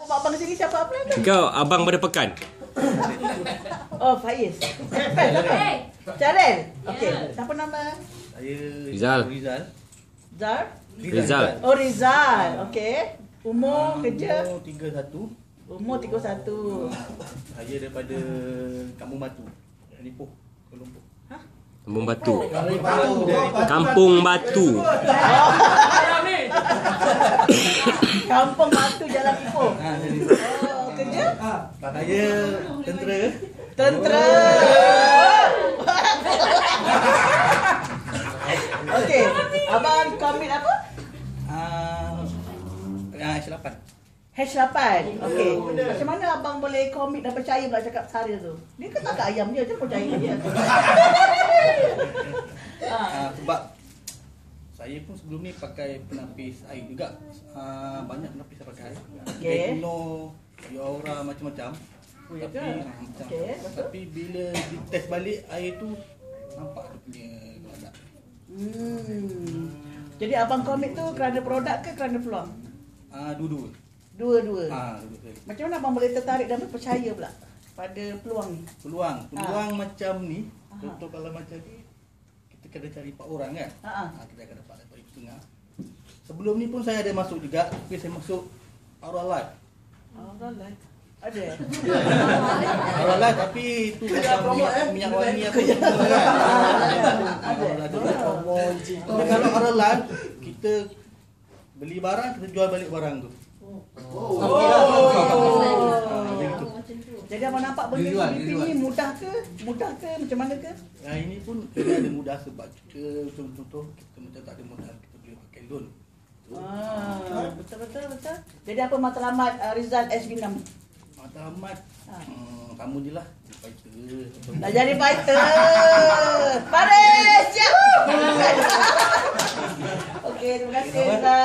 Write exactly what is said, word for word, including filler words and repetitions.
abang sini siapa apa tu? Kau abang pada pekan. Oh, Faiz. Hey. Charel. Okey. Siapa nama? Saya Rizal. Rizal. Zar? Rizal. Oh, Rizal. Okey. Umur kerja? Umur tiga puluh satu. Umur tiga puluh satu. Saya daripada Kampung Batu. Ipoh, Kuala Lumpur. Ha? Kampung Batu. Dari Kampung Batu. Kampung Batu Jalan Ipoh. Ha, dari Oh, kerja? saya tentera. Tentera. Okey. Abang komit apa? Ah, uh, H lapan. H lapan. Okey. Macam mana abang boleh komit dan percaya pula cakap Saril tu? Dia kan tak ayam dia, dia percaya dia. Ah, sebab saya pun sebelum ni pakai penapis air juga. Ah, banyak penapis saya pakai. Okey. Tekno, Aura macam-macam. Oh, ya Tapi ke? ah, macam. Okey, betul. Tapi bila ditest balik air tu nampak dia punya keadaan. Hmm. Jadi abang komit tu kerana produk ke kerana peluang? Ah, dua-dua. Dua-dua. Ah, dua-dua. Macam mana abang boleh tertarik dan percaya pula pada peluang ni? Peluang, peluang macam ni. Aha. Contoh kalau macam ni kita kena cari empat orang kan. Ha ah. Ha, kita akan dapat dapat setengah. Sebelum ni pun saya ada masuk juga, tapi saya masuk Aura Life. Aura Life. Ada. Aura Life tapi itu macam minyak, minyak wangi apa semua kan. Ada. Ada. Tapi kalau Aura Life kita beli barang kita jual balik barang tu. Oh. Ha, macam gitu. Jadi abang nampak benda Visual, ni visual. ni mudah ke? Mudah ke? Macam mana ke? Yang ini pun kena ada mudah sebab kita contoh kita macam tak ada modal kita boleh pakai loan. Ah, betul betul betul. Jadi apa matlamat uh, Rizal S B enam? Matlamat Ha. hmm, kamu je lah fighter. Dah jadi fighter. Paris. Yahoo! Okey, terima kasih Rizal.